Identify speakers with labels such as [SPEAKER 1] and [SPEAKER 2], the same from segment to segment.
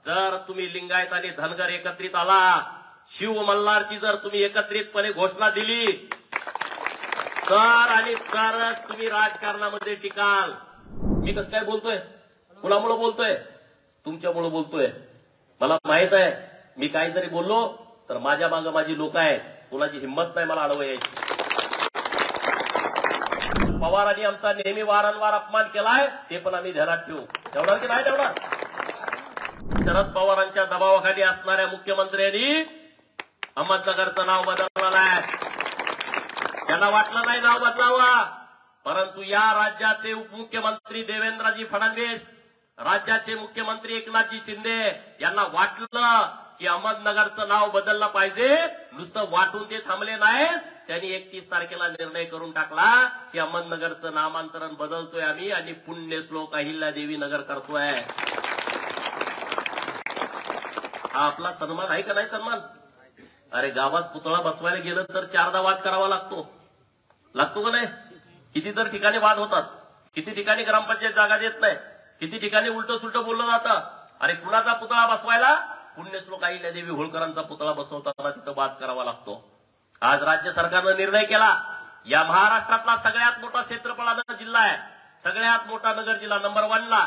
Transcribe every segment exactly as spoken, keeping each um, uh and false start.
[SPEAKER 1] जर तुम्ही लिंगायत आणि धनगर एकत्रित आला, शिव मल्हारची जर तुम्ही एकत्रितपणे घोषणा दिली तर आणि तरच तुम्ही राजकारणामध्ये टिकाल. मी कसं काय बोलतोय? कुणामुळे बोलतोय? तुमच्यामुळे बोलतोय. मला माहित आहे मी काहीतरी बोललो तर माझ्या मागे माझी लोक आहेत, कुणाची हिंमत नाही मला अडवं यायची. पवारांनी आमचा नेहमी वारंवार अपमान केलाय, ते पण आम्ही ध्यानात ठेवू. ठेवणार की नाही ठेवणार? शरद पवारांच्या दबावाखाली असणाऱ्या मुख्यमंत्र्यांनी अहमदनगरचं नाव बदललं नाही. त्यांना वाटलं नाही नाव बदलावं, परंतु या राज्याचे उपमुख्यमंत्री देवेंद्रजी फडणवीस, राज्याचे मुख्यमंत्री एकनाथजी शिंदे यांना वाटलं की अहमदनगरचं नाव बदललं पाहिजे. नुसतं वाटून ते थांबले नाही, त्यांनी एकतीस तारखेला निर्णय करून टाकला की अहमदनगरचं नामांतरण बदलतोय आम्ही आणि पुण्यश्लोक अहिल्यादेवी नगर करतोय. हा आपला सन्मान आहे का नाही सन्मान? अरे गावात पुतळा बसवायला गेलं तर चारदा वाद करावा लागतो, लागतो का नाही? किती तर ठिकाणी वाद होतात, किती ठिकाणी ग्रामपंचायत जागा देत नाही, किती ठिकाणी उलटं सुलटं बोललं जातं. अरे कुणाचा पुतळा बसवायला? पुण्यश्लोक अहिल्यादेवी होळकरांचा पुतळा बसवताना तिथं वाद करावा लागतो. आज राज्य सरकारनं निर्णय केला, या महाराष्ट्रातला सगळ्यात मोठा क्षेत्रफळाचा जिल्हा आहे, सगळ्यात मोठा नगर जिल्हा नंबर वनला,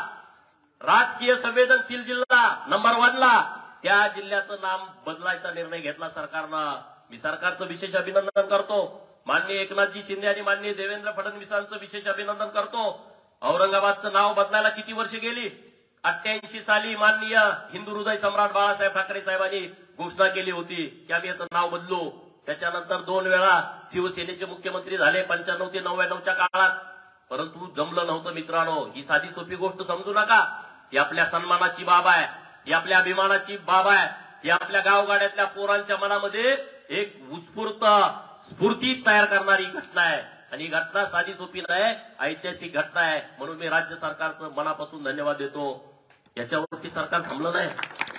[SPEAKER 1] राजकीय संवेदनशील जिल्हा नंबर वनला, त्या जिल्ह्याचं नाम बदलायचा निर्णय घेतला सरकारनं. मी सरकारचं विशेष अभिनंदन करतो. माननीय एकनाथजी शिंदे आणि माननीय देवेंद्र फडणवीसांचं विशेष अभिनंदन करतो. औरंगाबादचं नाव बदलायला किती वर्ष गेली? अठ्ठ्याऐंशी साली माननीय हिंदू हृदय सम्राट बाळासाहेब ठाकरे साहेबांनी घोषणा केली होती की आम्ही याचं नाव बदलू. त्याच्यानंतर दोन वेळा शिवसेनेचे मुख्यमंत्री झाले पंच्याण्णव ते नव्याण्णवच्या काळात, परंतु जमलं नव्हतं. मित्रांनो, ही साधी सोपी गोष्ट समजू नका. ही आपल्या सन्मानाची बाब आहे, ही आपल्या अभिमानाची बाब आहे, ही आपल्या गावगाड्यातल्या पोरांच्या मनामध्ये एक उत्स्फूर्त स्फूर्ती तयार करणारी घटना आहे. आणि ही घटना साधी सोपी नाही, ऐतिहासिक घटना आहे. म्हणून मी राज्य सरकारचं मनापासून धन्यवाद देतो. याच्यावरती सरकार थांबलं नाही,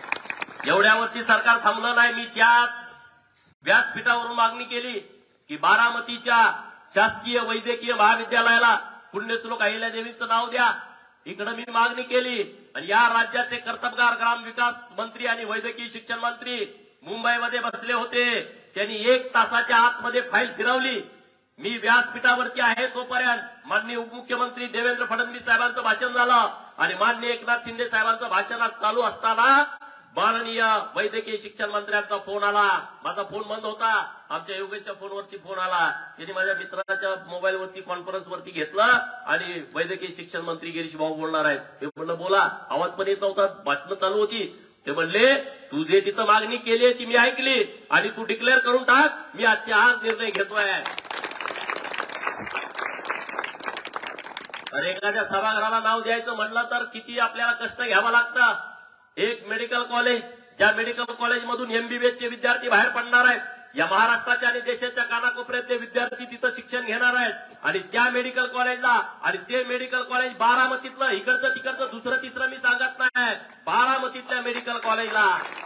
[SPEAKER 1] एवढ्यावरती सरकार थांबलं नाही. मी त्याच व्यासपीठावरून मागणी केली की बारामतीच्या शासकीय वैद्यकीय महाविद्यालयाला पुण्यश्लोक अहिल्यादेवींचं नाव द्या. इकडे मी मागणी केली आणि या राज्याचे कर्तबगार ग्रामविकास मंत्री आणि वैद्यकीय शिक्षण मंत्री मुंबईमध्ये बसले होते. त्यांनी एक तासाच्या आतमध्ये फाईल फिरवली. मी व्यासपीठावरती आहे तोपर्यंत माननीय उपमुख्यमंत्री देवेंद्र फडणवीस साहेबांचं भाषण झालं आणि माननीय एकनाथ शिंदे साहेबांचं भाषण चालू असताना माननीय वैद्यकीय शिक्षण मंत्र्यांचा फोन आला. माझा फोन बंद होता, आमच्या योगेशच्या फोनवरती फोन आला. त्यांनी माझ्या मित्राच्या मोबाईलवरती कॉन्फरन्सवरती घेतलं आणि वैद्यकीय शिक्षण मंत्री गिरीश भाऊ बोलणार आहेत. हे म्हणलं बोला, आवाज पण येत नव्हता, भाषण चालू होती. ते म्हणले तू जे तिथं मागणी केली ती मी ऐकली आणि तू डिक्लेअर करून टाक, मी आजच्या आज निर्णय घेतोय. अरे एखाद्या सभागृहाला नाव द्यायचं म्हणलं तर किती आपल्याला कष्ट घ्यावं लागतं. एक मेडिकल कॉलेज, ज्या मेडिकल कॉलेजमधून एमबीबीएसचे विद्यार्थी बाहेर पडणार आहेत, या महाराष्ट्राच्या आणि देशाच्या कानाकोपऱ्यातले विद्यार्थी तिथं शिक्षण घेणार आहेत आणि त्या मेडिकल कॉलेजला आणि ते मेडिकल कॉलेज बारामतीतलं, इकडचं तिकडचं दुसरं तिसरं मी सांगत नाही, बारामतीतल्या मेडिकल कॉलेजला.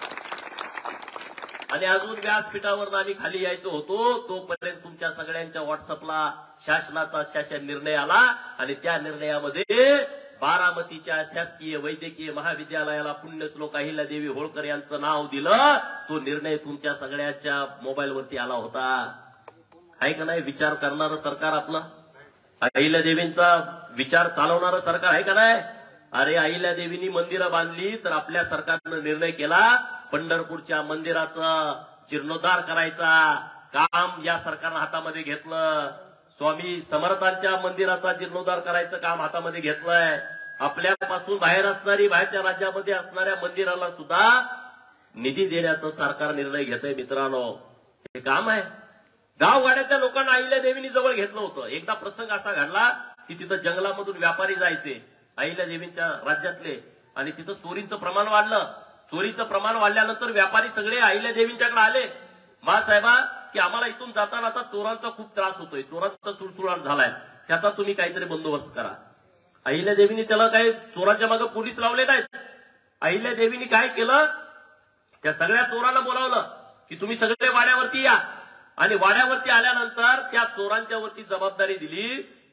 [SPEAKER 1] आणि अजून व्यासपीठावर आम्ही खाली यायचो होतो तोपर्यंत तुमच्या सगळ्यांच्या व्हॉट्सअपला शासनाचा शासन निर्णय आला आणि त्या निर्णयामध्ये बारामतीच्या शासकीय वैद्यकीय महाविद्यालयाला पुण्यश्लोक अहिल्यादेवी होळकर यांचं नाव दिलं. तो निर्णय तुमच्या सगळ्यांच्या मोबाईलवरती आला होता. आहे का नाही? विचार करणारं सरकार आपलं, अहिल्यादेवींचा विचार चालवणारं सरकार आहे का नाही? अरे अहिल्यादेवींनी मंदिरं बांधली तर आपल्या सरकारनं निर्णय केला पंढरपूरच्या मंदिराचं जीर्णोद्धार करायचा काम या सरकारनं हातामध्ये घेतलं. स्वामी समर्थांच्या मंदिराचा जीर्णोद्धार करायचं काम हातामध्ये घेतलंय. आपल्यापासून बाहेर असणारी, बाहेरच्या राज्यामध्ये असणाऱ्या मंदिराला सुद्धा निधी देण्याचं सरकार निर्णय घेतंय. मित्रांनो, हे काम आहे. गावगाड्याच्या लोकांना अहिल्यादेवींनी जवळ घेतलं होतं. एकदा प्रसंग असा घडला की तिथं जंगलामधून व्यापारी जायचे अहिल्यादेवींच्या राज्यातले आणि तिथं चोरीचं प्रमाण वाढलं. चोरीचं प्रमाण वाढल्यानंतर व्यापारी सगळे अहिल्यादेवींच्याकडे आले, महासाहेबा की आम्हाला इथून जाताना आता चोरांचा खूप त्रास होतोय, चोरांचा सुळसुळाट झालाय, त्याचा तुम्ही काहीतरी बंदोबस्त करा. अहिल्यादेवींनी त्याला काही चोरांच्या मागे पोलीस लावले नाहीत. अहिल्यादेवींनी काय केलं, त्या सगळ्या चोरांना बोलावलं की तुम्ही सगळे वाड्यावरती या आणि वाड्यावरती आल्यानंतर त्या चोरांच्या वरती जबाबदारी दिली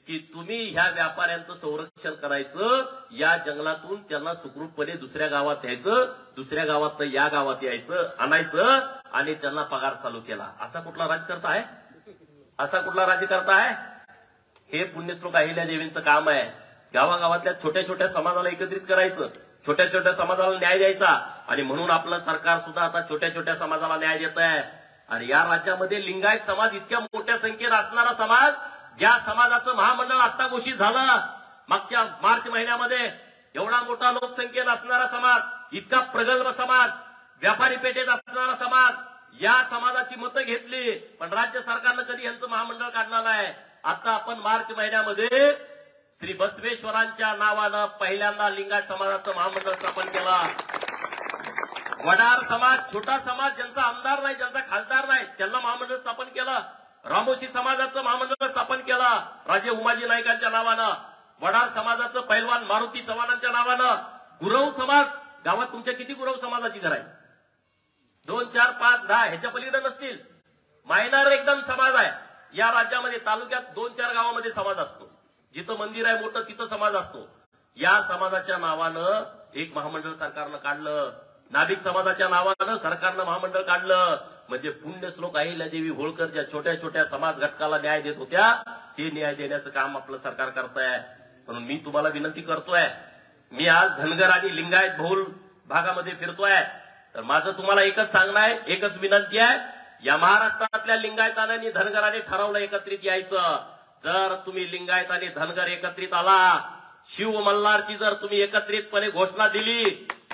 [SPEAKER 1] की तुम्ही ह्या व्यापाऱ्यांचं संरक्षण करायचं, या जंगलातून त्यांना सुखरूपपणे दुसऱ्या गावात द्यायचं, दुसऱ्या गावात या गावात यायचं आणायचं आणि त्यांना पगार चालू केला. असा कुठला राजकर्ता आहे? असा कुठला राज्यकर्ता आहे? हे पुण्यश्लोक अहिल्या देवींचं काम आहे. गावागावातल्या छोट्या छोट्या समाजाला एकत्रित करायचं, छोट्या छोट्या समाजाला न्याय द्यायचा. आणि म्हणून आपलं सरकार सुद्धा आता छोट्या छोट्या समाजाला न्याय देत आहे. आणि या राज्यामध्ये लिंगायत समाज इतक्या मोठ्या संख्येने असणारा समाज, ज्या समाजाचं महामंडळ आता घोषित झालं मागच्या मार्च महिन्यामध्ये, एवढा मोठा लोकसंख्येनं असणारा समाज, इतका प्रगल्भ समाज, व्यापारी पेठेत असणारा समाज, या समाजाची मतं घेतली. पण राज्य सरकारनं कधी यांचं महामंडळ काढलं नाही. आता आपण मार्च महिन्यामध्ये श्री बसवेश्वरांच्या नावानं पहिल्यांदा लिंगायत समाजाचं महामंडळ स्थापन केलं. वडार समाज, छोटा समाज, ज्यांचा आमदार नाही, ज्यांचा खासदार नाही, त्यांना महामंडळ स्थापन केलं. रामोशी समाजाचं महामंडळ स्थापन केलं राजे उमाजी नाईकांच्या नावानं. वडार समाजाचं पैलवान मारुती चव्हाणांच्या नावानं. गुरव समाज, गावात तुमच्या किती गुरव समाजाची घर आहे? दोन चार पाच दहा ह्याच्या पलीकडे नसतील. मायनर एकदम समाज आहे या राज्यामध्ये. तालुक्यात दोन चार गावामध्ये समाज असतो, जिथं मंदिर आहे मोठं तिथं समाज असतो. या समाजाच्या नावानं एक महामंडळ सरकारनं काढलं. नाभिक समाजाच्या नावानं सरकारनं महामंडळ काढलं. म्हणजे पुण्यश्लोक अहिल्यादेवी होळकर ज्या छोट्या छोट्या समाज घटकाला न्याय देत होत्या, ते न्याय देण्याचं काम आपलं सरकार करतंय. म्हणून मी तुम्हाला विनंती करतोय, मी आज धनगर आणि लिंगायत बहुल भागामध्ये फिरतोय, तर माझं तुम्हाला एकच सांगणं आहे, एकच विनंती आहे. या महाराष्ट्रातल्या लिंगायतांनी आणि धनगरांनी ठरवलं एकत्रित यायचं. जर तुम्ही लिंगायत आणि धनगर एकत्रित आला, शिव मल्हारची जर तुम्ही एकत्रितपणे घोषणा दिली,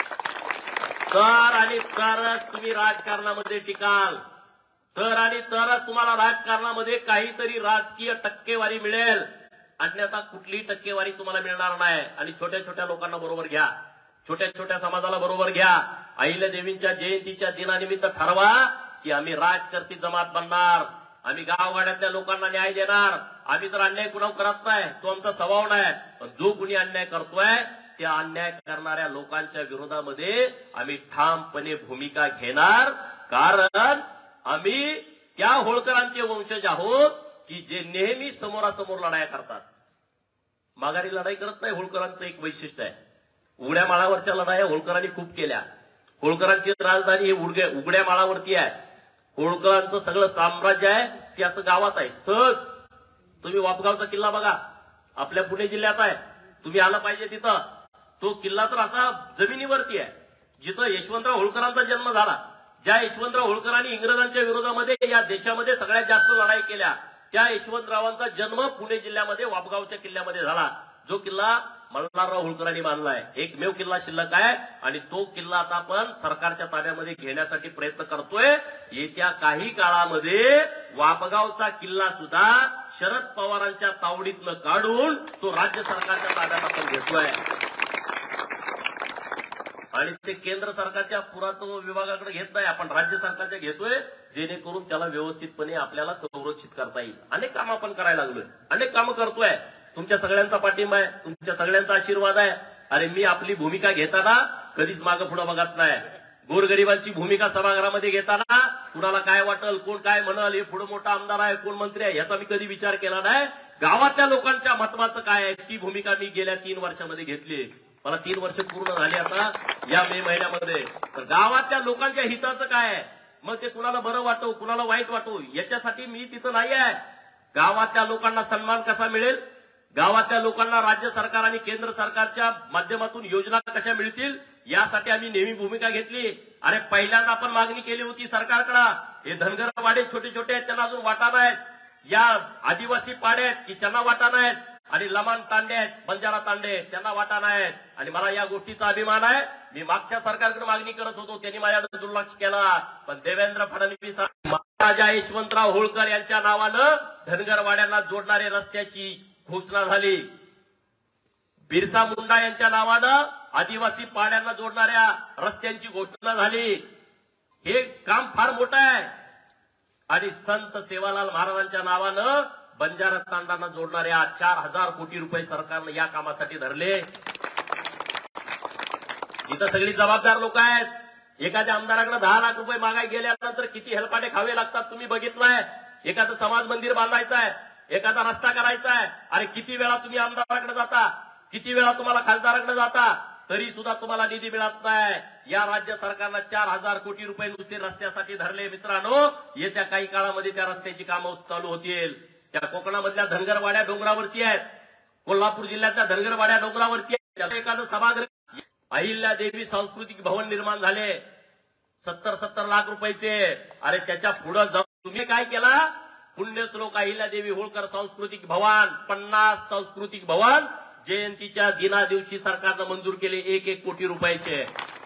[SPEAKER 1] तर आणि तरच तुम्ही राजकारणामध्ये टिकाल. तर आणि तरच तुम्हाला राजकारणामध्ये काहीतरी राजकीय टक्केवारी मिळेल. अन्यथा कुठलीही टक्केवारी तुम्हाला मिळणार नाही. आणि छोट्या छोट्या लोकांना बरोबर घ्या, छोट्या छोट्या समाजाला बरोबर घ्या. अहिल्यादेवींच्या जयंतीच्या दिनानिमित्त ठरवा की आम्ही राजकर्ती जमात बनणार, आम्ही गावगाड्यातल्या लोकांना न्याय देणार. आम्ही तर अन्याय कुणावर करत नाही, तो आमचा स्वभाव नाही. पण जो कुणी अन्याय करतोय त्या अन्याय करणाऱ्या लोकांच्या विरोधामध्ये आम्ही ठामपणे भूमिका घेणार. कारण आम्ही त्या होळकरांचे वंशज आहोत की जे नेहमी समोरासमोर लढाया करतात, माघारी लढाई करत नाही. होळकरांचं एक वैशिष्ट्य आहे. उघड्या माळावरच्या लढाया होळकरांनी खूप केल्या. होळकरांची राजधानी ही उघड्या माळावरती आहे. होळकरांचं सगळं साम्राज्य आहे ते असं गावात आहे. सहज तुम्ही वापगावचा किल्ला बघा, आपल्या पुणे जिल्ह्यात आहे. तुम्ही आला पाहिजे तिथं. तो किल्ला तर असा जमिनीवरती आहे जिथं यशवंतराव होळकरांचा जन्म झाला. ज्या यशवंतराव होळकरांनी इंग्रजांच्या विरोधामध्ये या देशामध्ये सगळ्यात जास्त लढाई केल्या, त्या यशवंतरावांचा जन्म पुणे जिल्ह्यामध्ये वापगावच्या किल्ल्यामध्ये झाला. जो किल्ला मल्हारराव होळकरांनी बांधलाय, एकमेव किल्ला शिल्लक आहे. आणि तो किल्ला आता आपण सरकारच्या ताब्यामध्ये घेण्यासाठी प्रयत्न करतोय. येत्या काही काळामध्ये वापगावचा किल्ला सुद्धा शरद पवारांच्या तावडीतनं काढून तो राज्य सरकारच्या ताब्यात आपण घेतोय. आणि ते केंद्र सरकारच्या पुरातत्व विभागाकडे घेत नाही, आपण राज्य सरकारच्या घेतोय, जेणेकरून त्याला व्यवस्थितपणे आपल्याला संरक्षित करता येईल. अनेक कामं आपण करायला लागलोय, अनेक कामं करतोय. तुमच्या सगळ्यांचा पाठिंबा आहे, तुमच्या सगळ्यांचा आशीर्वाद आहे. अरे मी आपली भूमिका घेताना कधीच मागं पुढे बघत नाही. गोरगरिबांची भूमिका सभागृहामध्ये घेताना कुणाला काय वाटल, कोण काय म्हणाल, हे पुढे मोठा आमदार आहे, कोण मंत्री आहे, याचा मी कधी विचार केला नाही. गावातल्या लोकांच्या महत्वाचं काय आहे ती भूमिका मी गेल्या तीन वर्षामध्ये घेतली. मला तीन वर्ष पूर्ण झाली आता या मे महिन्यामध्ये. तर गावातल्या लोकांच्या हिताचं काय आहे, मग ते कुणाला बरं वाटो कुणाला वाईट वाटो, याच्यासाठी मी तिथं नाही आहे. गावातल्या लोकांना सन्मान कसा मिळेल, गावातल्या लोकांना राज्य सरकार आणि केंद्र सरकारच्या माध्यमातून योजना कशा मिळतील, यासाठी आम्ही नेहमी भूमिका घेतली. अरे पहिल्यांदा आपण मागणी केली होती सरकारकडे, हे धनगर वाडे छोटे छोटे आहेत त्यांना अजून वाटा नाहीत, या आदिवासी पाडे आहेत की त्यांना वाटा नाहीत, आणि लमाण तांडे आहेत, बंजारा तांडे त्यांना वाटा नाहीत. आणि मला या गोष्टीचा अभिमान आहे. मी मागच्या सरकारकडे मागणी करत होतो, त्यांनी माझ्याकडे दुर्लक्ष केला. पण देवेंद्र फडणवीस महाराजा यशवंतराव होळकर यांच्या नावानं धनगरवाड्यांना जोडणारे रस्त्याची घोषणा झाली. बिरसा मुंडा यांच्या नावानं आदिवासी पाड्यांना जोडणाऱ्या रस्त्यांची घोषणा झाली. हे काम फार मोठं आहे. आणि संत सेवालाल महाराजांच्या नावानं बंजारा तांडांना जोडणाऱ्या चार हजार कोटी रुपये सरकारनं या कामासाठी धरले. इथं सगळी जबाबदार लोक आहेत. एखाद्या आमदाराकडे दहा लाख रुपये मागाय गेल्यानंतर किती हेलपाटे खावे लागतात तुम्ही बघितलंय. एखादं समाज मंदिर बांधायचं आहे, एखादा रस्ता करायचा आहे, अरे किती वेळा तुम्ही आमदाराकडे जाता, किती वेळा तुम्हाला खासदाराकडे जाता, तरी सुद्धा तुम्हाला निधी मिळत नाही. या राज्य सरकारनं चार हजार कोटी रुपये नुसते रस्त्यासाठी धरले. मित्रांनो, येत्या काही काळामध्ये त्या रस्त्याची कामं चालू होतील. त्या कोकणामधल्या धनगरवाड्या डोंगरावरती आहेत, कोल्हापूर जिल्ह्यातल्या धनगरवाड्या डोंगरावरती आहेत. एखादं सभागृह अहिल्यादेवी सांस्कृतिक भवन निर्माण झाले सत्तर सत्तर लाख रुपयाचे. अरे त्याच्या पुढे जाऊन तुम्ही काय केला? पुण्यश्लोक अहिल्यादेवी होळकर सांस्कृतिक भवन, पन्नास सांस्कृतिक भवन जयंतीच्या दिना दिवशी सरकारनं मंजूर केले एक एक कोटी रुपयाचे.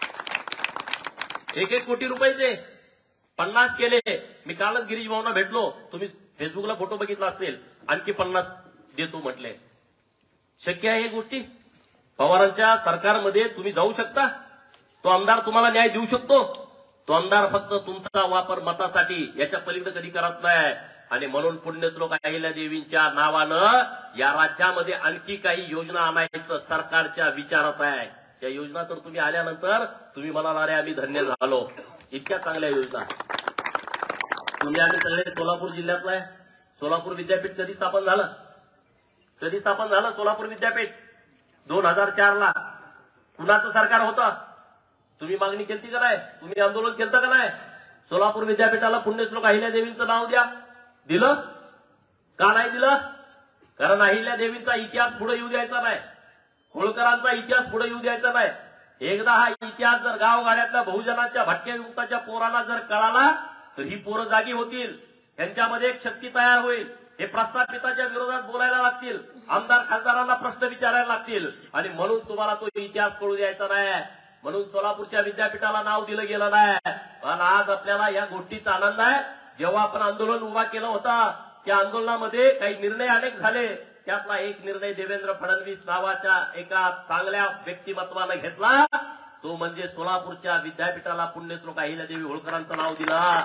[SPEAKER 1] एक एक कोटी रुपयाचे पन्नास केले. मी कालच गिरीश भाऊंना भेटलो, तुम्ही फेसबुकला फोटो बघितला असेल, आणखी पन्नास देतो म्हटले. शक्य आहे हे गोष्टी? पवारांच्या सरकारमध्ये तुम्ही जाऊ शकता? तो आमदार तुम्हाला न्याय देऊ शकतो? तो आमदार फक्त तुमचा वापर मतासाठी, याच्या पलीकडे कधी करत नाही. आणि म्हणून पुण्यश्लोक अहिल्यादेवींच्या नावानं या राज्यामध्ये आणखी काही योजना आणायचं सरकारच्या विचारात आहे. या योजना तर तुम्ही आल्यानंतर तुम्ही म्हणाल अरे आम्ही धन्य झालो, इतक्या चांगल्या योजना. तुम्ही आम्ही सगळे सोलापूर जिल्ह्यातला आहे. सोलापूर विद्यापीठ कधी स्थापन झालं? कधी स्थापन झालं सोलापूर विद्यापीठ? दोन हजार चार ला. कुणाचं सरकार होतं? तुम्ही मागणी केली का नाही? तुम्ही आंदोलन केलं का नाही? सोलापूर विद्यापीठाला पुण्यश्लोक अहिल्यादेवींचं नाव द्या. दिलं का नाही दिलं? कारण अहिल्यादेवींचा इतिहास पुढे येऊ द्यायचा नाही, होळकरांचा इतिहास पुढे येऊ द्यायचा नाही. एकदा हा इतिहास जर गावगाड्यातल्या बहुजनांच्या भटक्या विमुक्ताच्या पोरांना जर कळाला तर ही पोरं जागी होतील, त्यांच्यामध्ये एक शक्ती तयार होईल. हे प्रस्थापिताच्या विरोधात बोलायला लागतील, आमदार खासदारांना प्रश्न विचारायला लागतील. आणि म्हणून तुम्हाला तो इतिहास कळू द्यायचा नाही. म्हणून सोलापूरच्या विद्यापीठाला नाव दिलं गेलं नाही. पण आज आपल्याला या गोष्टीचा आनंद आहे. जेव्हा आपण आंदोलन उभा केलं होता त्या आंदोलनामध्ये काही निर्णय अनेक झाले. त्यातला एक निर्णय देवेंद्र फडणवीस नावाच्या एका चांगल्या व्यक्तिमत्वानं घेतला, तो म्हणजे सोलापूरच्या विद्यापीठाला पुण्यश्लोक अहिल्यादेवी होळकरांचं नाव दिलं.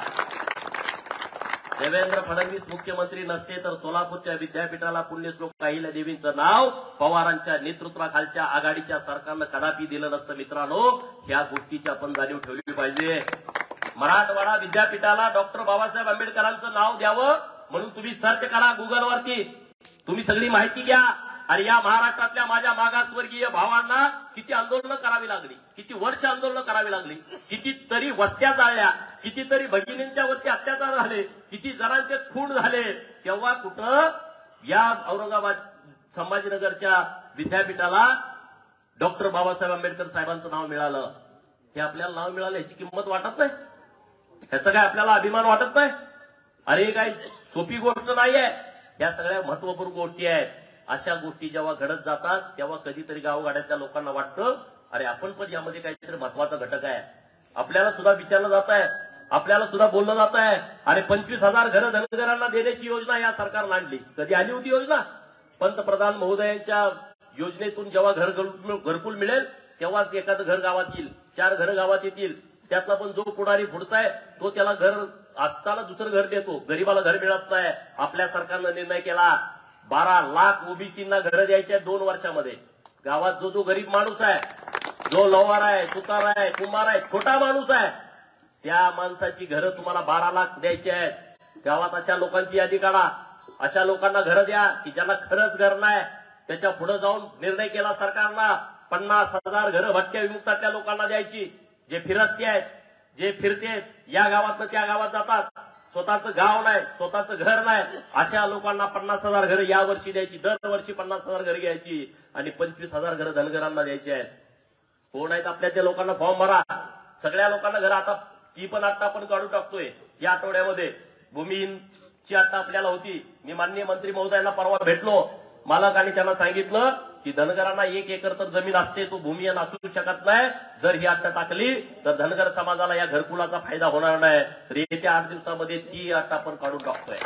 [SPEAKER 1] देवेंद्र फडणवीस मुख्यमंत्री नसते तर सोलापूरच्या विद्यापीठाला पुण्यश्लोक अहिल्यादेवींचं नाव पवारांच्या नेतृत्वाखालच्या आघाडीच्या सरकारनं कदापि दिलं नसतं. मित्रांनो, ह्या गोष्टीची आपण जाणीव ठेवली पाहिजे. मराठवाडा विद्यापीठाला डॉक्टर बाबासाहेब आंबेडकरांचं नाव द्यावं म्हणून तुम्ही सर्च करा गुगलवरती, तुम्ही सगळी माहिती घ्या. आणि या महाराष्ट्रातल्या माझ्या मागासवर्गीय भावांना किती आंदोलनं करावी लागली, किती वर्ष आंदोलनं करावी लागली, कितीतरी वस्त्या जाळल्या, कितीतरी भगिनींच्या वरती अत्याचार झाले, किती जणांचे खून झाले. तेव्हा कुठं या औरंगाबाद संभाजीनगरच्या विद्यापीठाला डॉक्टर बाबासाहेब आंबेडकर साहेबांचं नाव मिळालं. हे आपल्याला नाव मिळालं याची किंमत वाटत नाही? ह्याचा काय आपल्याला अभिमान वाटत नाही? अरे काय सोपी गोष्ट नाहीये. या सगळ्या महत्वपूर्ण गोष्टी आहेत. अशा गोष्टी जेव्हा घडत जातात तेव्हा कधीतरी गावगाड्यातल्या लोकांना वाटतं अरे आपण पण यामध्ये काहीतरी महत्वाचा घटक आहे. आपल्याला सुद्धा विचारलं जात आहे, आपल्याला सुद्धा बोललं जात आहे. अरे पंचवीस हजार घरं धनगरांना देण्याची योजना या सरकारनं आणली. कधी आली होती योजना? पंतप्रधान महोदयांच्या योजनेतून जेव्हा घर घरकुल मिळेल तेव्हाच एखादं घर गावात येईल, चार घरं गावात येतील. त्यातला पण जो पुढारी पुढचा आहे तो त्याला घर असताना दुसरं घर देतो, गरीबाला घर मिळत नाही. आपल्या सरकारनं निर्णय केला बारा लाख ओबीसींना घरं द्यायची आहेत दोन वर्षामध्ये. गावात जो जो गरीब माणूस आहे, जो लवार आहे, सुतार आहे, कुंभार आहे, छोटा माणूस आहे, त्या माणसाची घरं तुम्हाला बारा लाख द्यायची आहेत. गावात अशा लोकांची यादी काढा, अशा लोकांना घरं द्या की ज्यांना खरंच घर नाही. त्याच्या पुढे जाऊन निर्णय केला सरकारनं पन्नास हजार घरं भटक्या विमुक्तातल्या लोकांना द्यायची. जे फिरस्ते आहेत, जे फिरतेत, या गावातनं त्या गावात जातात, स्वतःचं गाव नाही, स्वतःचं घर नाही, अशा लोकांना पन्नास हजार घरं या वर्षी द्यायची. दरवर्षी पन्नास हजार घरं घ्यायची आणि पंचवीस हजार घरं धनगरांना द्यायची आहेत. कोण आहेत आपल्या त्या लोकांना फॉर्म भरा. सगळ्या लोकांना घरं आता ती पण आता आपण काढून टाकतोय या आठवड्यामध्ये. भूमिहीनची आता आपल्याला होती. मी माननीय मंत्री महोदयांना परवा भेटलो मालक आणि त्यांना सांगितलं की धनगरांना एक एकर तर जमीन असते, तो भूमिहीन असू शकत नाही. जर ही अट्टा टाकली तर धनगर समाजाला या घरकुलाचा फायदा होणार नाही. तर येत्या आठ दिवसामध्ये ती अट्टा आपण काढून टाकतोय.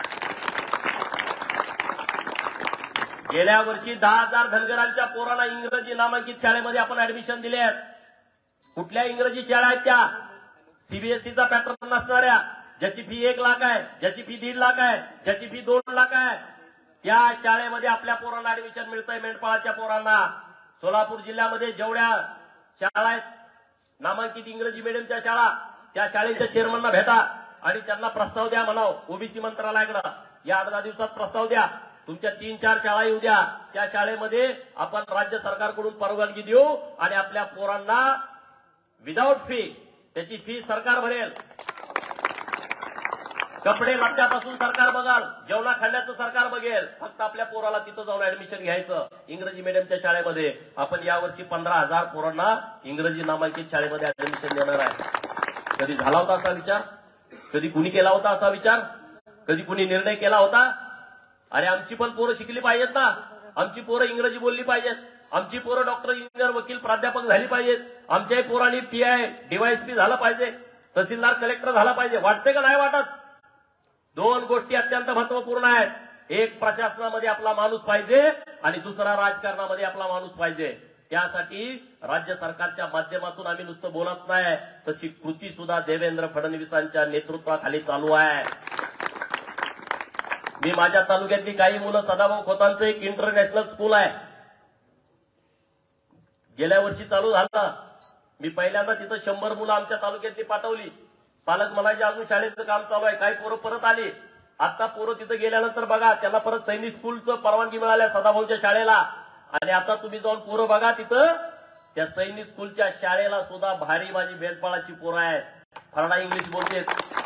[SPEAKER 1] गेल्या वर्षी दहा हजार धनगरांच्या पोरांना इंग्रजी नामांकित शाळेमध्ये आपण ऍडमिशन दिले आहेत. कुठल्या इंग्रजी शाळा आहेत त्या? सीबीएसईचा पॅटर्न नसणाऱ्या, ज्याची फी एक लाख आहे, ज्याची फी दीड लाख आहे, ज्याची फी दोन लाख आहे. या शाळेमध्ये आपल्या पोरांना ऍडमिशन मिळतंय, मेंढपाळाच्या पोरांना. सोलापूर जिल्ह्यामध्ये जेवढ्या शाळा आहेत नामांकित इंग्रजी मीडियमच्या शाळा, त्या शाळेच्या चेअरमनना भेटा आणि त्यांना प्रस्ताव द्या म्हणाव ओबीसी मंत्रालयाकडे. या आठ दहा दिवसात प्रस्ताव द्या तुमच्या तीन चार शाळा येऊ द्या, त्या शाळेमध्ये आपण राज्य सरकारकडून परवानगी देऊ आणि आपल्या पोरांना विदाऊट फी, त्याची फी सरकार भरेल. कपडे लत्त्यापासून सरकार बघाल, जेवणा खाण्याचं सरकार बघेल. फक्त आपल्या पोराला तिथं जाऊन ऍडमिशन घ्यायचं. इंग्रजी मीडियमच्या शाळेमध्ये आपण यावर्षी पंधरा हजार पोरांना इंग्रजी नामांकित शाळेमध्ये ऍडमिशन देणार आहे. कधी झाला होता असा विचार? कधी कुणी केला होता असा विचार? कधी कुणी निर्णय केला होता? अरे आमची पण पोरं शिकली पाहिजेत ना, आमची पोरं इंग्रजी बोलली पाहिजेत, आमची पोरं डॉक्टर, इंजिनियर, वकील, प्राध्यापक झाली पाहिजेत, आमच्याही पोरांनी पीआय डीवायएसपी झाला पाहिजे, तहसीलदार, कलेक्टर झाला पाहिजे. वाटते का नाही वाटत? दोन गोष्टी अत्यंत महत्वपूर्ण आहेत. एक प्रशासनामध्ये आपला माणूस पाहिजे आणि दुसरा राजकारणामध्ये आपला माणूस पाहिजे. त्यासाठी राज्य सरकारच्या माध्यमातून आम्ही नुसतं बोलत नाही, तशी कृती सुद्धा देवेंद्र फडणवीसांच्या नेतृत्वाखाली चालू आहे. मी माझ्या तालुक्यातली काही मुलं, सदाभाऊ खोतांचं एक इंटरनॅशनल स्कूल आहे, गेल्या वर्षी चालू झालं. मी पहिल्यांदा तिथं शंभर मुलं आमच्या तालुक्यातली पाठवली. पालक म्हणायचे अजून शाळेचं काम चालू आहे. काही पोरं परत आली. आता पोरं तिथं गेल्यानंतर बघा, त्यांना परत सैनिक स्कूलचं परवानगी मिळाल्या सदाभाऊच्या शाळेला. आणि आता तुम्ही जाऊन पोरं बघा, तिथं त्या सैनिक स्कूलच्या शाळेला सुद्धा भारी माझी बेलपाळाची पोरं आहेत. फरडा इंग्लिश बोलते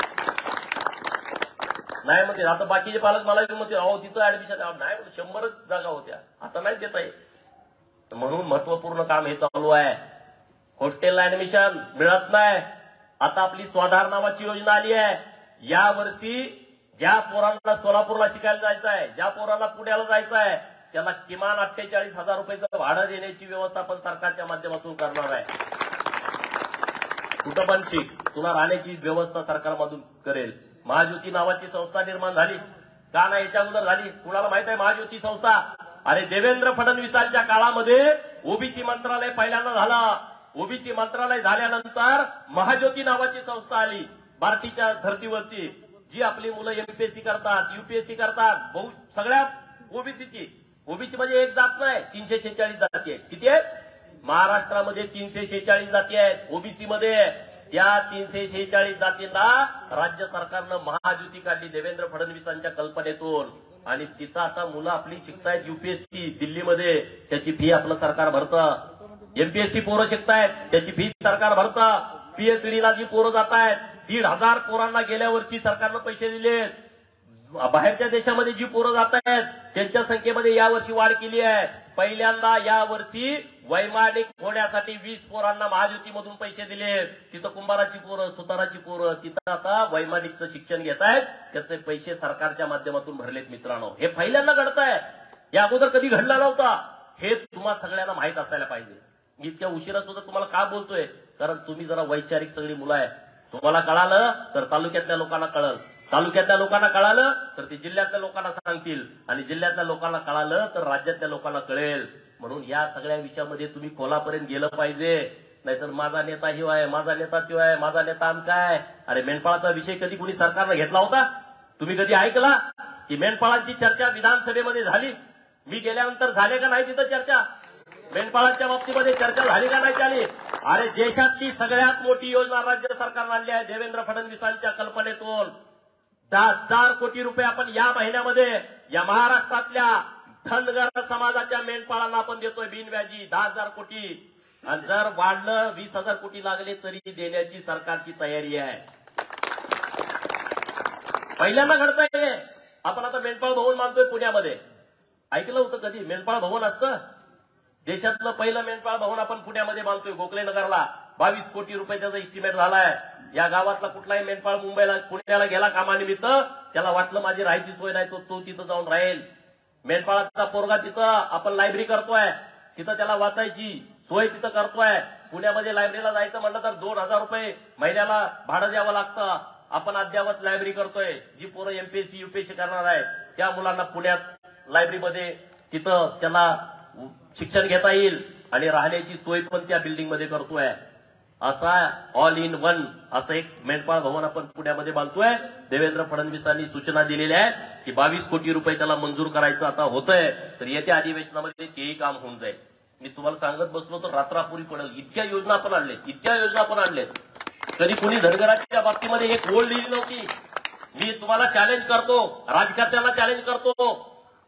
[SPEAKER 1] नाही म्हणते. आता बाकीचे पालक मला म्हणते अहो तिथं ऍडमिशन नाही, शंभरच जागा होत्या, आता नाही देता येत. म्हणून महत्वपूर्ण काम हे चालू आहे. हॉस्टेलला ऍडमिशन मिळत नाही. आता आपली स्वाधार नावाची योजना आली आहे. या वर्षी ज्या पोरांना सोलापूरला शिकायला जायचं आहे, ज्या पोरांना पुण्याला जायचं आहे, त्याला किमान अठ्ठेचाळीस हजार रुपयाचं भाडं देण्याची व्यवस्था आपण सरकारच्या माध्यमातून करणार आहे. कुठं पण शिक, तुला राहण्याची व्यवस्था सरकारमधून करेल. महाज्योती नावाची संस्था निर्माण झाली का नाही? याच्या अगोदर झाली. कुणाला माहित आहे महाज्योती संस्था? अरे देवेंद्र फडणवीसांच्या काळामध्ये ओबीसी मंत्रालय पहिल्यांदा झालं. ओबीसी मंत्रालय झाल्यानंतर महाज्योती नावाची संस्था आली बार्टीच्या धर्तीवरती, जी आपली मुलं एमपीएससी करतात, युपीएससी करतात, बहु सगळ्या ओबीसीची. ओबीसी म्हणजे एक जात नाही, तीनशे शेहेचाळीस जाती आहेत. किती आहेत? महाराष्ट्रामध्ये तीनशे शेहेचाळीस जाती आहेत ओबीसी मध्ये. त्या तीनशे शेहेचाळीस जातींना राज्य सरकारनं महाज्योती काढली देवेंद्र फडणवीसांच्या कल्पनेतून. आणि तिथं आता मुलं आपली शिकतायत युपीएससी दिल्लीमध्ये, त्याची फी आपलं सरकार भरतं. एमपीएससी पोरं शिकतायत, त्याची फी सरकार भरतं. पीएचडीला जी पोरं जात आहेत, दीड हजार पोरांना गेल्या वर्षी सरकारनं पैसे दिले. बाहेरच्या देशामध्ये जी पोरं जात आहेत त्यांच्या संख्येमध्ये यावर्षी वाढ केली आहे. पहिल्यांदा यावर्षी वैमानिक होण्यासाठी वीस पोरांना महाज्योतीमधून पैसे दिले. तिथं कुंभाराची पोरं, सुताराची पोरं तिथं आता वैमानिकचं शिक्षण घेत आहेत, त्याचे पैसे सरकारच्या माध्यमातून भरलेत. मित्रांनो, हे पहिल्यांदा घडत आहे. या अगोदर कधी घडलं नव्हतं. हे तुम्हाला सगळ्यांना माहित असायला पाहिजे. मी इतक्या उशिरा सुद्धा तुम्हाला का बोलतोय? कारण तुम्ही जरा वैचारिक सगळी मुलं आहे. तुम्हाला कळालं तर तालुक्यातल्या लोकांना कळलं, तालुक्यातल्या लोकांना कळालं तर ते जिल्ह्यातल्या लोकांना सांगतील, आणि जिल्ह्यातल्या लोकांना कळालं तर राज्यातल्या लोकांना कळेल. म्हणून या सगळ्या विषयामध्ये तुम्ही खोलापर्यंत गेलं पाहिजे. नाहीतर माझा नेता हिव आहे, माझा नेता त्यो आहे, माझा नेता आमचा आहे. अरे मेंढपाळाचा विषय कधी कुणी सरकारनं घेतला होता? तुम्ही कधी ऐकला की मेंढपाळांची चर्चा विधानसभेमध्ये झाली? मी गेल्यानंतर झाले का नाही तिथं चर्चा? मेंढपाळांच्या बाबतीमध्ये चर्चा झाली का नाही झाली? अरे देशातली सगळ्यात मोठी योजना राज्य सरकारनं आणली आहे देवेंद्र फडणवीसांच्या कल्पनेतून. दहा हजार कोटी रुपये आपण या महिन्यामध्ये या महाराष्ट्रातल्या धनगर समाजाच्या मेंढपाळांना आपण देतोय बिनव्याजी दहा हजार कोटी. आणि जर वाढलं वीस हजार कोटी लागले तरी देण्याची सरकारची तयारी आहे. पहिल्यांदा घडतंय. आपण आता मेंढपाळ भवन मानतोय पुण्यामध्ये. ऐकलं होतं कधी मेंढपाळ भवन असतं? देशातलं पहिलं मेंढपाळ भवन आपण पुण्यामध्ये बांधतोय गोखले नगरला. बावीस कोटी रुपये त्याचा इस्टिमेट झालाय. या गावातला कुठलाही मेंढपाळ मुंबईला पुण्याला गेला कामानिमित्त, त्याला वाटलं माझी राहायची सोय नाही, तो तो तिथं जाऊन राहील. मेंढपाळाचा पोरगा तिथं आपण लायब्ररी करतोय, तिथं त्याला वाचायची सोय तिथं करतोय. पुण्यामध्ये लायब्ररीला जायचं म्हणलं तर दोन हजार रुपये महिन्याला भाडं द्यावं लागतं. आपण अद्यावत लायब्ररी करतोय. जी पोरं एमपीएससी युपीएससी करणार आहे त्या मुलांना पुण्यात लायब्ररीमध्ये तिथं त्यांना शिक्षण घेता येईल आणि राहण्याची सोय पण त्या बिल्डिंगमध्ये करतोय. असा ऑल इन वन असं एक मेंढपाळ भवन आपण पुण्यामध्ये बांधतोय. देवेंद्र फडणवीसांनी सूचना दिलेल्या आहेत की बावीस कोटी रुपये त्याला मंजूर करायचं आता होतंय. तर येत्या अधिवेशनामध्ये तेही काम होऊन जाईल. मी तुम्हाला सांगत बसलो तर रात्रापुरी पडेल. इतक्या योजना आपण आणल्यात, इतक्या योजना आपण आणल्यात. कधी कुणी धनगराच्या बाबतीमध्ये एक ओळ लिहिली नव्हती. मी तुम्हाला चॅलेंज करतो, राजकारत्यांना चॅलेंज करतो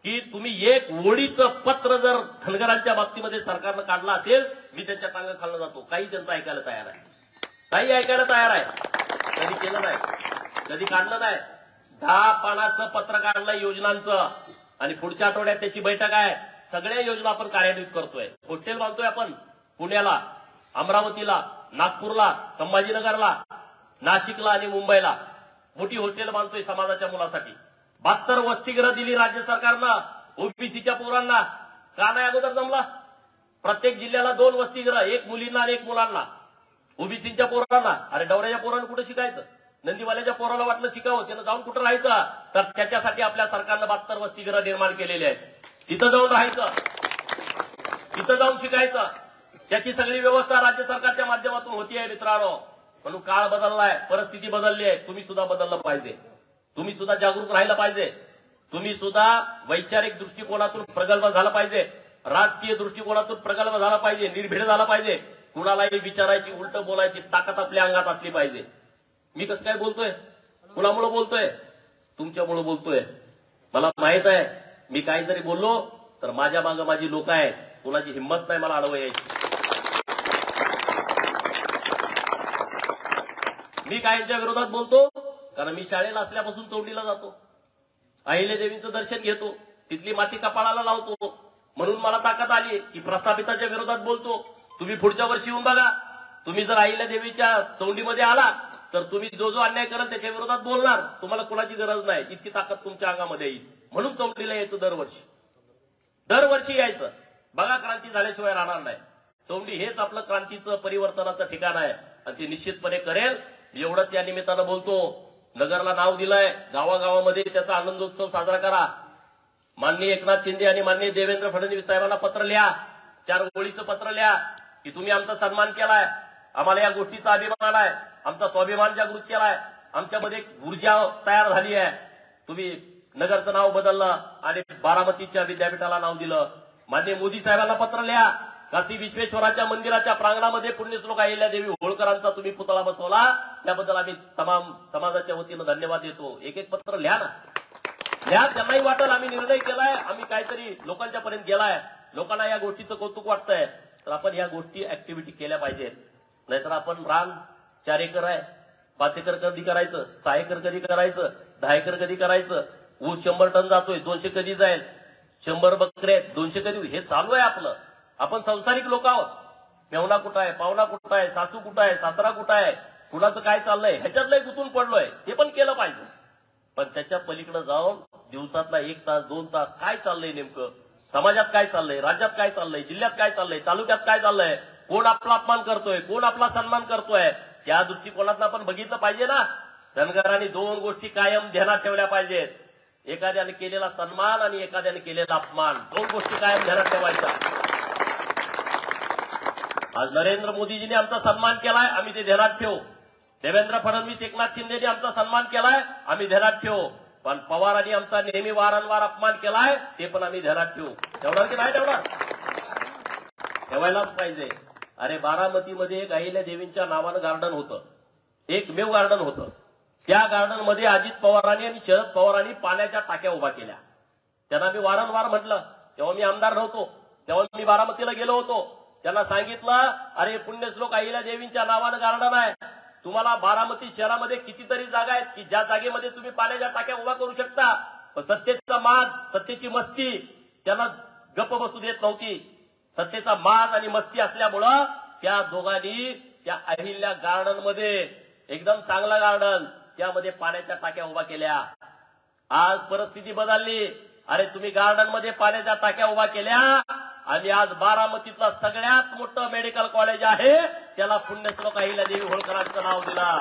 [SPEAKER 1] की तुम्ही एक ओळीचं पत्र जर धनगरांच्या बाबतीमध्ये सरकारनं काढलं असेल, मी त्यांच्या टांगा खालनं जातो. काही त्यांचं ऐकायला तयार आहे, काही ऐकायला तयार आहे. कधी केलं नाही, कधी काढलं नाही. दहा पानाचं पत्र काढलं योजनांचं आणि पुढच्या आठवड्यात त्याची बैठक आहे. सगळ्या योजना आपण कार्यान्वित करतोय. हॉस्टेल बांधतोय आपण पुण्याला, अमरावतीला, नागपूरला, संभाजीनगरला, नाशिकला आणि मुंबईला मोठी हॉस्टेल बांधतोय समाजाच्या मुलासाठी. बहात्तर वसतिगृह दिली राज्य सरकारनं ओबीसीच्या पोरांना. का नाही अगोदर जमला? प्रत्येक जिल्ह्याला दोन वसतिगृह, एक मुलींना आणि एक मुलांना, ओबीसीच्या पोरांना. अरे डवऱ्याच्या पोरांना कुठे शिकायचं? नंदीवाल्याच्या पोराला वाटलं शिकावं, त्यानं जाऊन कुठं राहायचं? तर त्याच्यासाठी आपल्या सरकारनं बहात्तर वसतिगृह निर्माण केलेले आहेत. तिथं जाऊन राहायचं, तिथं जाऊन शिकायचं. त्याची सगळी व्यवस्था राज्य सरकारच्या माध्यमातून होतीये मित्रांनो. म्हणून काळ बदललाय, परिस्थिती बदलली आहे. तुम्ही सुद्धा बदललं पाहिजे, तुम्ही सुद्धा जागरूक राहिलं पाहिजे, तुम्ही सुद्धा वैचारिक दृष्टिकोनातून प्रगल्भ झालं पाहिजे, राजकीय दृष्टिकोनातून प्रगल्भ झाला पाहिजे, निर्भीड झाला पाहिजे. कुणालाही विचारायची, उलट बोलायची ताकद आपल्या अंगात असली पाहिजे. मी कसं काय बोलतोय? कुणामुळे बोलतोय? तुमच्यामुळे बोलतोय. मला माहित आहे मी काही जरी बोललो तर माझ्या मागं माझी लोक आहेत, कुणाची हिंमत नाही मला अडवं यायची. मी काहींच्या विरोधात बोलतो कारण मी शाळेला असल्यापासून चौंडीला जातो, अहिल्यादेवींचं दर्शन घेतो, तिथली माती कपाळाला लावतो. म्हणून मला ताकद आली की प्रस्थापिताच्या विरोधात बोलतो. तुम्ही पुढच्या वर्षी येऊन बघा, तुम्ही जर अहिल्यादेवीच्या चौंडीमध्ये आला तर तुम्ही जो जो अन्याय करेल त्याच्या विरोधात बोलणार. तुम्हाला कोणाची गरज नाही, इतकी ताकद तुमच्या अंगामध्ये येईल. म्हणून चौंडीला यायचं दरवर्षी, दरवर्षी यायचं. बघा, क्रांती झाल्याशिवाय राहणार नाही. चौंडी हेच आपलं क्रांतीचं, परिवर्तनाचं ठिकाण आहे आणि ते निश्चितपणे करेल. एवढंच या निमित्तानं बोलतो. नगरला नाव दिलंय, गावागावामध्ये त्याचा आनंदोत्सव साजरा करा. माननीय एकनाथ शिंदे आणि माननीय देवेंद्र फडणवीस साहेबांना पत्र लिहा, चार गोळीचं पत्र लिहा की तुम्ही आमचा सन्मान केलाय, आम्हाला या गोष्टीचा अभिमान आहे, आमचा स्वाभिमान जागृत केलाय, आमच्यामध्ये ऊर्जा तयार झाली आहे. तुम्ही नगरचं नाव बदललं आणि बारामतीच्या विद्यापीठाला नाव दिलं. माननीय मोदी साहेबांना पत्र लिहा, काशी विश्वेश्वराच्या मंदिराच्या प्रांगणामध्ये पुण्यश्लोक अहिल्यादेवी होळकरांचा तुम्ही पुतळा बसवला, त्याबद्दल आम्ही तमाम समाजाच्या वतीनं धन्यवाद देतो. एक एक पत्र लिहा ना, लिहा. त्यांनाही वाटेल आम्ही निर्णय केलाय, आम्ही काहीतरी लोकांच्या पर्यंत गेलाय, लोकांना या गोष्टीचं कौतुक वाटतंय. तर आपण या गोष्टी ऍक्टिव्हिटी केल्या पाहिजेत. नाहीतर आपण रान चार एकर आहे, पाच एकर कधी करायचं, सहा एकर कधी करायचं, दहा एकर कधी करायचं, ऊस शंभर टन जातोय, दोनशे कधी जाईल, शंभर बकरे दोनशे कधी, हे चालू आहे आपलं. आपण संसारिक लोक आहोत. मेवना कुठं आहे, पाहुणा कुठं आहे, सासू कुठं आहे, सासरा कुठं आहे, कुणाचं काय चाललंय ह्याच्यातलंही गुंतून पडलोय. ते पण केलं पाहिजे. पण त्याच्या पलीकडे जाऊन दिवसातला एक तास दोन तास काय चाललंय, नेमकं समाजात काय चाललंय, राज्यात काय चाललंय, जिल्ह्यात काय चाललंय, तालुक्यात काय चाललंय, कोण आपला अपमान करतोय, कोण आपला सन्मान करतोय, त्या दृष्टिकोनातून आपण बघितलं पाहिजे ना. धनगरांनी दोन गोष्टी कायम ध्यानात ठेवल्या पाहिजेत. एखाद्याने केलेला सन्मान आणि एखाद्याने केलेला अपमान, दोन गोष्टी कायम ध्यानात ठेवायच्या. आज नरेंद्र मोदीजींनी आमचा सन्मान केलाय, आम्ही ते ध्यानात ठेवू. देवेंद्र फडणवीस, एकनाथ शिंदेनी आमचा सन्मान केलाय, आम्ही ध्यानात ठेवू. पण पवारांनी आमचा नेहमी वारंवार अपमान केलाय, ते पण आम्ही ध्यानात ठेवू. ठेवणार की नाही ठेवणार? ठेवायलाच पाहिजे. अरे बारामतीमध्ये एक अहिल्यादेवींच्या नावानं गार्डन होतं, एकमेव गार्डन होतं. त्या गार्डनमध्ये अजित पवारांनी आणि शरद पवारांनी पाण्याच्या टाक्या उभा केल्या. त्यांना मी वारंवार म्हटलं, तेव्हा मी आमदार नव्हतो, तेव्हा मी बारामतीला गेलो होतो. त्यांना सांगितलं, अरे पुण्यश्लोक अहिल्यादेवींच्या नावानं गार्डन आहे, तुम्हाला बारामती शहरामध्ये कितीतरी जागा आहेत की ज्या जागेमध्ये तुम्ही पाण्याच्या टाक्या उभा करू शकता. पण सत्तेचा माज, सत्तेची मस्ती त्यांना गप्प बसू देत नव्हती. सत्तेचा माज आणि मस्ती असल्यामुळं त्या दोघांनी त्या अहिल्या गार्डन मध्ये, एकदम चांगला गार्डन, त्यामध्ये पाण्याच्या टाक्या उभा केल्या. आज परिस्थिती बदलली. अरे तुम्ही गार्डन मध्ये पाण्याच्या टाक्या उभा केल्या आणि आज बारामतीतला सगळ्यात मोठं मेडिकल कॉलेज आहे, त्याला पुण्यश्लोक अहिल्यादेवी होळकरांचं नाव दिलं.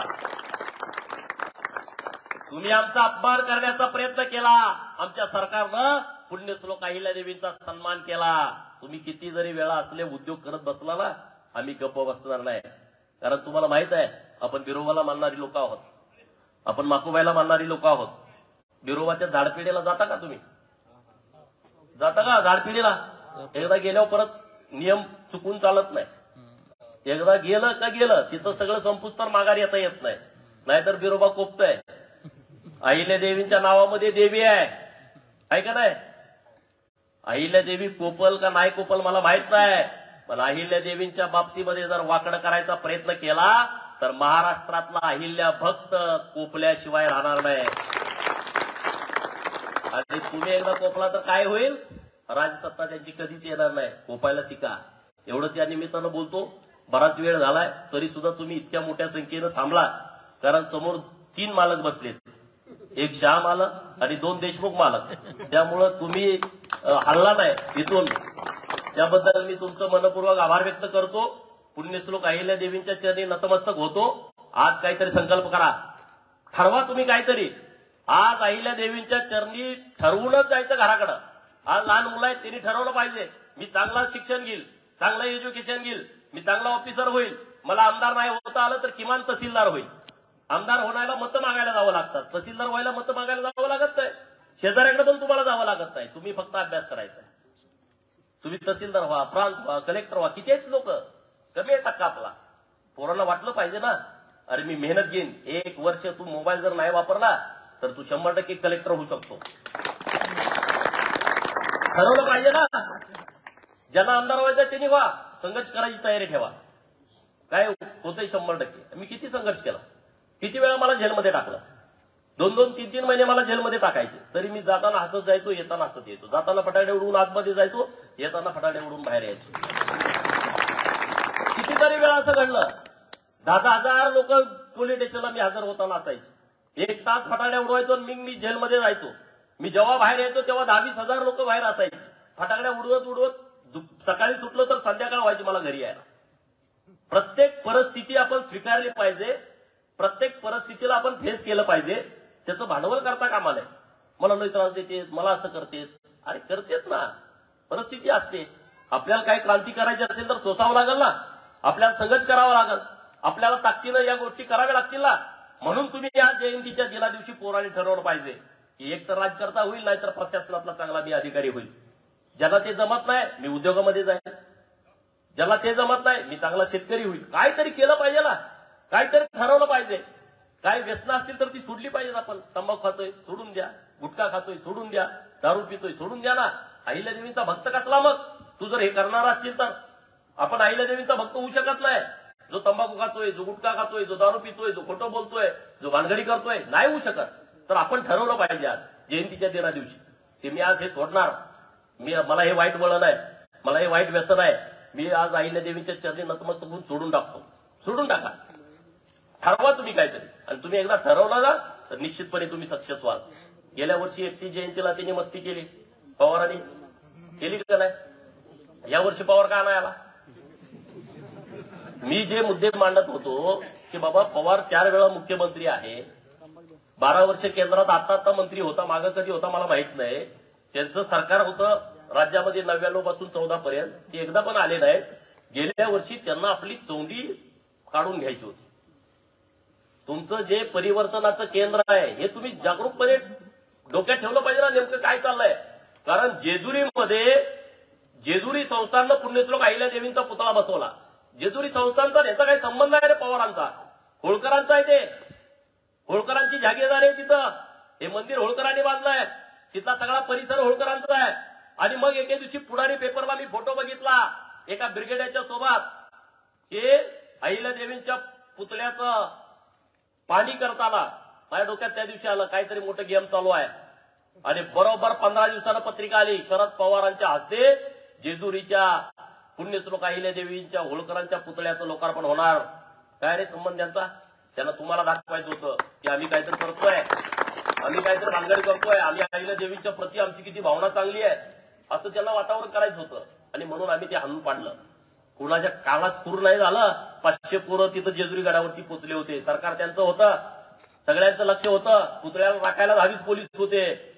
[SPEAKER 1] तुम्ही आमचा अपमान करण्याचा प्रयत्न केला, आमच्या सरकारनं पुण्यश्लोक अहिल्यादेवींचा सन्मान केला. तुम्ही किती जरी वेळा असले उद्योग करत बसला ना, आम्ही गप्प बसणार नाही. कारण तुम्हाला माहित आहे आपण बिरोबाला मानणारी लोक आहोत, आपण माकुबाईला मानणारी लोक आहोत. बिरोबाच्या झाडपिढीला जाता का तुम्ही? जाता का झाडपिढीला? एकदा गेल्यावर परत नियम चुकून चालत नाही. एकदा गेलं का गेलं, तिथं सगळं संपूस तर माघार येता येत नाही. नाहीतर बिरोबा कोपतोय. अहिल्यादेवींच्या नावामध्ये देवी आहे, आहे का नाही? अहिल्यादेवी कोपल का नाही कोपल मला माहित नाही, पण अहिल्यादेवींच्या बाबतीमध्ये जर वाकडं करायचा प्रयत्न केला तर महाराष्ट्रातला अहिल्या भक्त कोपल्याशिवाय राहणार नाही. आणि तुम्ही एकदा कोपला तर काय होईल, राजसत्ता त्यांची कधीच येणार नाही. कोपायला शिका. एवढंच या निमित्तानं बोलतो. बराच वेळ झालाय तरी सुद्धा तुम्ही इतक्या मोठ्या संख्येनं थांबला, कारण समोर तीन मालक बसलेत, एक शाह मालक आणि दोन देशमुख मालक. त्यामुळं तुम्ही हल्ला नाही इथून. त्याबद्दल मी तुमचं मनपूर्वक आभार व्यक्त करतो. पुण्यश्लोक अहिल्यादेवींच्या चरणी नतमस्तक होतो. आज काहीतरी संकल्प करा, ठरवा तुम्ही काहीतरी. आज अहिल्यादेवींच्या चरणी ठरवूनच जायचं घराकडं. आज लहान मुलं आहेत, त्यांनी ठरवलं पाहिजे मी चांगला शिक्षण घेईल, चांगलं एज्युकेशन घेईल, मी चांगला ऑफिसर होईल. मला आमदार नाही होता आलं तर किमान तहसीलदार होईल. आमदार होण्याला मतं मागायला जावं लागतात, तहसीलदार व्हायला मतं मागायला जावं लागत नाही. शेजाऱ्याकडे पण तुम्हाला जावं लागत नाही. तुम्ही फक्त अभ्यास करायचा. तुम्ही तहसीलदार व्हा, प्रांत व्हा, कलेक्टर व्हा. किती आहेत लोक, कमी आहे टक्का आपला. पोरांना वाटलं पाहिजे ना, अरे मी मेहनत घेईन, एक वर्ष तू मोबाईल जर नाही वापरला तर तू शंभर टक्के कलेक्टर होऊ शकतो. ठरवलं पाहिजे ना. ज्यांना आमदार व्हायचं त्यांनी व्हा, संघर्ष करायची तयारी ठेवा. काय होतंय शंभर टक्के. मी किती संघर्ष केला, किती वेळा मला जेलमध्ये टाकलं. दोन दोन तीन तीन महिने मला जेलमध्ये टाकायचे, तरी मी जाताना हसत जायचो, येताना हसत यायचो. जाताना फटाडे उडवून आतमध्ये जायचो, येताना फटाडे उडवून बाहेर यायचो. कितीतरी वेळा असं घडलं. दहा दहा हजार लोक पोलीस स्टेशनला मी हजर होताना असायचे. एक तास फटाड्या उडवायचो आणि मी जेलमध्ये जायचो. मी जेव्हा बाहेर यायचो तेव्हा दहा वीस हजार लोक बाहेर असायचे. फटाकड्या उडवत उडवत सकाळी सुटलं तर संध्याकाळ व्हायची मला घरी यायला. प्रत्येक परिस्थिती आपण स्वीकारली पाहिजे, प्रत्येक परिस्थितीला आपण फेस केलं पाहिजे. त्याचं भांडवल करता कामा नये. मला लई त्रास देते, मला असं करते. अरे करतेच ना, परिस्थिती असते. आपल्याला काही क्रांती करायची असेल तर सोसावं लागेल ना, आपल्याला संघर्ष करावा लागेल, आपल्याला ताकदीनं या गोष्टी कराव्या लागतील ना. म्हणून तुम्ही या जयंतीच्या दिना दिवशी पोरांनी ठरवलं पाहिजे की एक तर राजकर्ता होईल, नाहीतर प्रशासनातला चांगला मी अधिकारी होईल. ज्याला ते जमत नाही मी उद्योगामध्ये जाईल, ज्याला ते जमत नाही मी चांगला शेतकरी होईल. काहीतरी केलं पाहिजे ना, काहीतरी ठरवलं पाहिजे. काही व्यसनं असतील तर ती सोडली पाहिजेत. आपण तंबाखू खातोय सोडून द्या, गुटखा खातोय सोडून द्या, दारू पितोय सोडून द्या ना. अहिल्यादेवींचा भक्त कसला मग? तू जर हे करणार असतील तर आपण अहिल्यादेवींचा भक्त होऊ शकत नाही. जो तंबाखू खातोय, जो गुटखा खातोय, जो दारू पितोय, जो खोटं बोलतोय, जो भानगडी करतोय, नाही होऊ शकत. तर आपण ठरवलं पाहिजे आज जयंतीच्या दिना दिवशी की मी आज हे सोडणार. मी मला हे वाईट वळण आहे, मला हे वाईट व्यसन आहे, मी आज अहिल्यादेवींच्या चरणी नतमस्तक होऊन सोडून टाकतो. सोडून टाका, ठरवा तुम्ही काहीतरी. आणि तुम्ही एकदा ठरवलं ना तर निश्चितपणे तुम्ही सक्सेस व्हाल. गेल्या वर्षी एकतीस जयंतीला त्यांनी मस्ती केली, पवारांनी केली का नाही? यावर्षी पवार का नाही आला? मी जे मुद्दे मांडत होतो की बाबा पवार चार वेळा मुख्यमंत्री आहे, बारा वर्ष केंद्रात आता आता मंत्री होता, मागं कधी होता मला माहित नाही. त्यांचं सरकार होतं राज्यामध्ये नव्याण्णव पासून चौदा पर्यंत, ते एकदा पण आले नाहीत. गेल्या वर्षी त्यांना आपली चोंडी काढून घ्यायची होती. तुमचं जे परिवर्तनाचं केंद्र आहे हे तुम्ही जागरूकपणे डोक्यात ठेवलं पाहिजे ना, नेमकं काय चाललंय. कारण जेजुरीमध्ये जेजुरी संस्थाननं पुण्यश्लोक अहिल्यादेवींचा पुतळा बसवला. जेजुरी संस्थानचा याचा काही संबंध आहे रे पवारांचा? होळकरांचा आहे ते, होळकरांची जागीरदार आहे तिथं. हे मंदिर होळकरांनी बांधलंय, तिथला सगळा परिसर होळकरांचा आहे. आणि मग एके दिवशी पुढारी पेपरला मी फोटो बघितला एका ब्रिगेडियरच्या सोबत, हे अहिल्यादेवींच्या पुतळ्याचं पाणी करताना माझ्या डोक्यात त्या दिवशी आलं काहीतरी मोठं गेम चालू आहे. आणि बरोबर पंधरा दिवसानं पत्रिका आली, शरद पवारांच्या हस्ते जेजुरीच्या पुण्यश्लोक अहिल्यादेवींच्या होळकरांच्या पुतळ्याचं लोकार्पण होणार. काय रे संबंध त्यांचा? त्यांना तुम्हाला दाखवायचं होतं की आम्ही काहीतरी करतोय, आम्ही काहीतरी भानगड करतोय, आम्ही अहिल्यादेवींच्या प्रति आमची किती भावना चांगली आहे, असं त्यांना वातावरण करायचं होतं. आणि म्हणून आम्ही ते हाणून पाडलं. कुणाच्या काळात स्फूर नाही झालं. पाचशे पोरं तिथं जेजुरी गडावरती पोचले होते. सरकार त्यांचं होतं, सगळ्यांचं लक्ष होतं. पुतळ्याला राखायला दहावीस पोलीस होते.